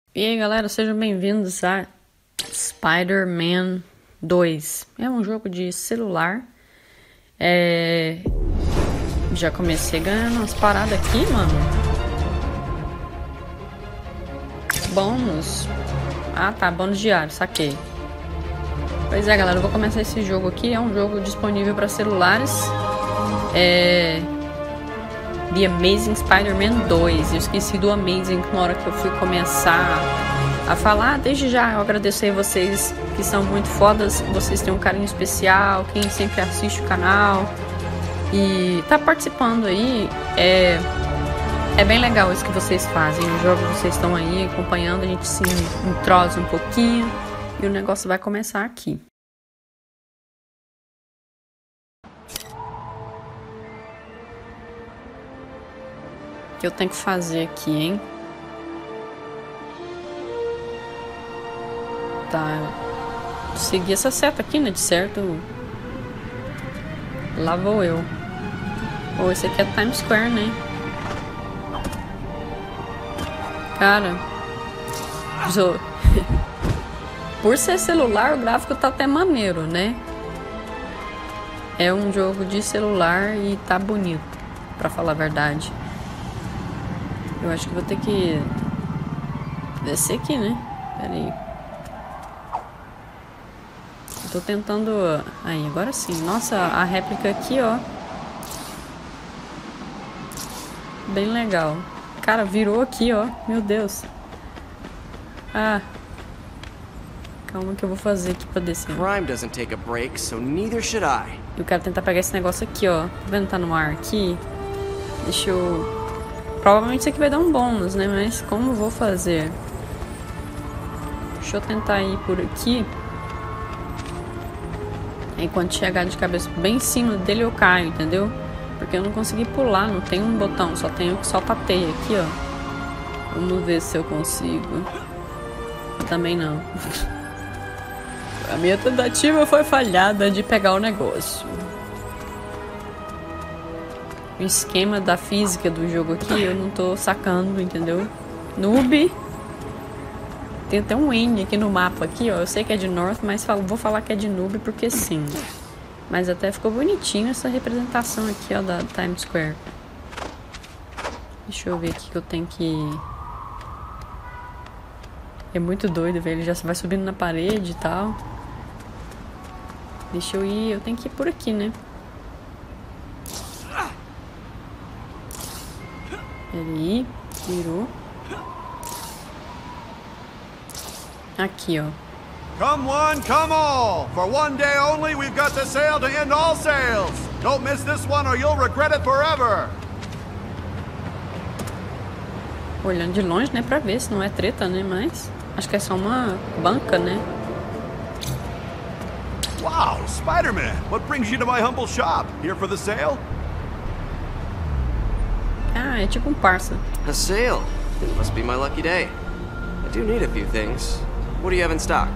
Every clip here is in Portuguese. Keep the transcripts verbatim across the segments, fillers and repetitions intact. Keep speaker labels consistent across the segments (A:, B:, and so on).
A: E aí galera, sejam bem-vindos a Spider-Man dois. É um jogo de celular. É... Já comecei ganhando umas paradas aqui, mano. Bônus. Ah tá, bônus diário, saquei. Pois é galera, eu vou começar esse jogo aqui. É um jogo disponível para celulares. É... The Amazing Spider-Man dois. Eu esqueci do Amazing na hora que eu fui começar a falar. Desde já eu agradeço aí vocês que são muito fodas. Vocês têm um carinho especial. Quem sempre assiste o canal e tá participando aí. É, é bem legal isso que vocês fazem. Os jogos vocês estão aí acompanhando. A gente se entrosa um pouquinho. E o negócio vai começar aqui. O que eu tenho que fazer aqui, hein? Tá. Seguir essa seta aqui, né? De certo. Lá vou eu. Ou esse aqui é Times Square, né? Cara. Sou... Por ser celular, o gráfico tá até maneiro, né? É um jogo de celular e tá bonito, pra falar a verdade. Eu acho que vou ter que descer aqui, né? Pera aí. Eu tô tentando... Aí, agora sim. Nossa, a réplica aqui, ó. Bem legal. Cara, virou aqui, ó. Meu Deus. Ah. Calma que eu vou fazer aqui pra descer.
B: Crime doesn't take a break, so neither should I.
A: Eu quero tentar pegar esse negócio aqui, ó. Tá vendo? Tá no ar aqui. Deixa eu... Provavelmente isso aqui vai dar um bônus, né? Mas como eu vou fazer? Deixa eu tentar ir por aqui. Aí quando chegar de cabeça bem em cima dele eu caio, entendeu? Porque eu não consegui pular, não tem um botão. Só tenho que soltar a teia aqui, ó. Vamos ver se eu consigo. Também não. A minha tentativa foi falhada de pegar o negócio. O esquema da física do jogo aqui eu não tô sacando, entendeu? Noob. Tem até um N aqui no mapa aqui, ó. Eu sei que é de North, mas vou falar que é de noob porque sim. Mas até ficou bonitinho essa representação aqui, ó, da Times Square. Deixa eu ver aqui que eu tenho que... É muito doido, velho. Ele já vai subindo na parede e tal. Deixa eu ir... Eu tenho que ir por aqui, né? Peraí, virou. Aqui, ó.
C: Come one, come all! For one day only, we've got the sale to end all sales! Don't miss this one or you'll regret it forever!
A: Olhando de longe, né, pra ver se não é treta, né, mas... Acho que é só uma banca, né?
C: Wow, Spider-Man! What brings you to my humble shop? Here for the sale?
A: Ah, é tipo um parça.
B: A sale? It must be my lucky day. I do need a few things. What do you have in stock?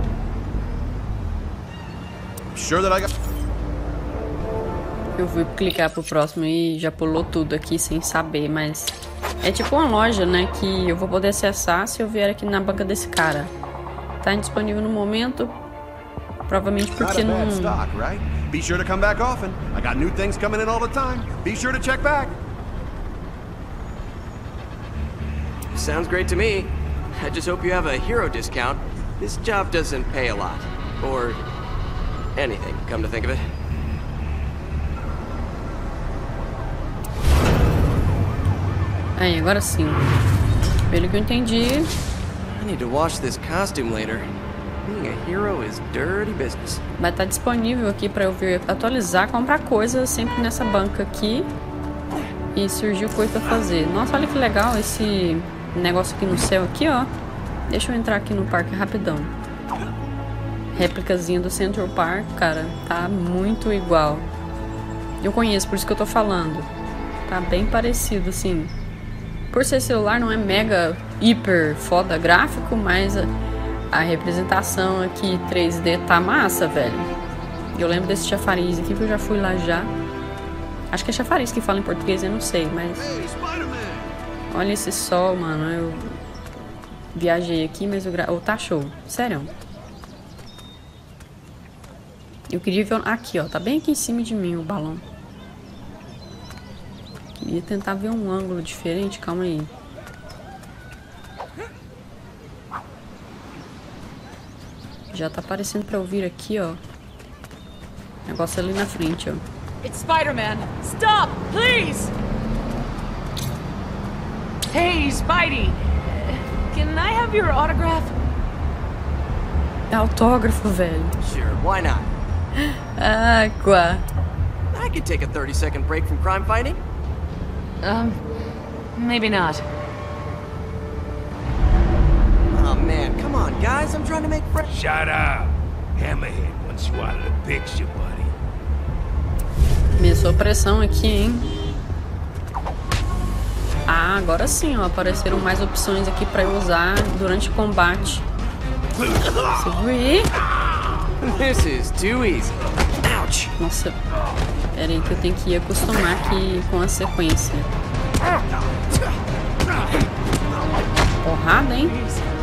C: Sure that I got...
A: Eu fui clicar pro próximo e já pulou tudo aqui sem saber, mas... É tipo uma loja, né, que eu vou poder acessar se eu vier aqui na banca desse cara. Tá indisponível no momento, provavelmente porque não...
C: Not a bad stock, right? Be sure to come back often. I got new things coming in all the time. Be sure to check back.
B: Sounds great to me. I just hope you have a hero discount. This job doesn't pay a lot. Or... anything, come to think of it.
A: Aí, agora sim. Pelo que eu entendi...
B: I need to wash this costume later. Being a hero is dirty business.
A: Vai estar disponível aqui pra eu vir atualizar, comprar coisas sempre nessa banca aqui. E surgiu coisa pra fazer. Nossa, olha que legal esse negócio aqui no céu aqui, ó. Deixa eu entrar aqui no parque rapidão. Réplicazinha do Central Park, cara. Tá muito igual. Eu conheço, por isso que eu tô falando. Tá bem parecido, assim. Por ser celular não é mega, hiper foda gráfico, mas a, a representação aqui três D tá massa, velho. Eu lembro desse chafariz aqui que eu já fui lá já. Acho que é chafariz que fala em português, eu não sei, mas... Olha esse sol, mano. Eu viajei aqui, mas o gra... oh, tá show. Sério. Eu queria ver... Aqui, ó. Tá bem aqui em cima de mim o balão. Queria tentar ver um ângulo diferente. Calma aí. Já tá aparecendo pra eu vir aqui, ó. Negócio ali na frente, ó.
D: It's Spider-Man. Stop, please. Hey, Spidey. Can I have your autograph?
A: É autógrafo, velho.
B: Sure, why not?
A: Água.
B: I could take a thirty second break from crime fighting.
D: Um, maybe not.
B: Oh man, come on guys, I'm trying to make friends.
E: Shut up! Hammerhead wants you out of the picture, buddy.
A: Começou a pressão aqui, hein? Ah, agora sim, ó. Apareceram mais opções aqui pra eu usar durante o combate. Segura aí.
B: This is too easy. Ouch.
A: Nossa, pera aí que eu tenho que ir acostumar aqui com a sequência. Porrada, hein?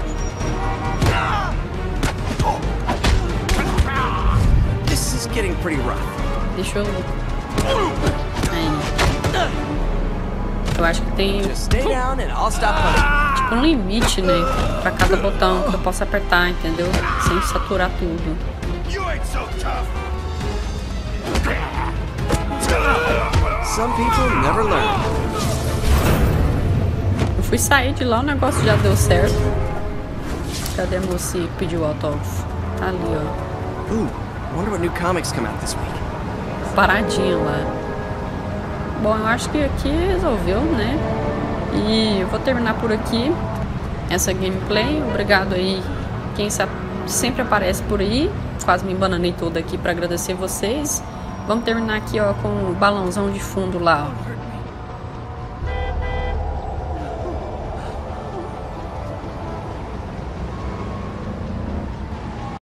B: This is getting pretty rough.
A: Deixa eu... Aí. Eu acho que tem
B: Just stay down and I'll stop punching.
A: tipo um limite, né? Pra cada botão que eu possa apertar, entendeu? Sem saturar tudo.
E: You ain't so tough.
B: Some people never learn.
A: Eu fui sair de lá, o negócio já deu certo. Cadê a moça que pediu autógrafo? Tá ali, ó.
B: Ooh, wonder what new comics come out this week.
A: Paradinha lá. Bom, eu acho que aqui resolveu, né? E eu vou terminar por aqui essa gameplay. Obrigado aí quem sabe, sempre aparece por aí. Quase me embananei toda aqui para agradecer vocês. Vamos terminar aqui, ó, com o balãozão de fundo lá, ó.